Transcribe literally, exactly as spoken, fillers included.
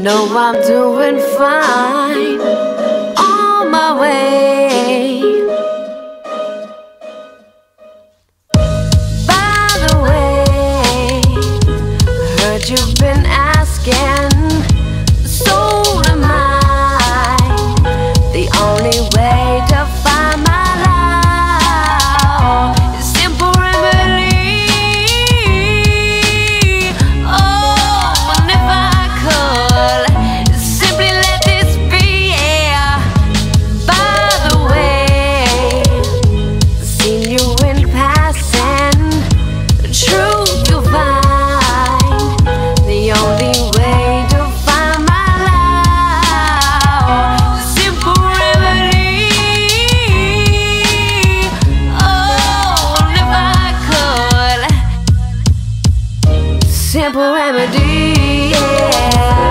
know I'm doing fine on my way. By the way, I heard you've been asking, so am I. The only way to find my love is simple remedy. Oh, and if I could simply let this be, yeah. By the way, seen you in passing, the truth you'll find. The only way to find my love is simple remedy. Oh, and if I could, simple remedy, yeah.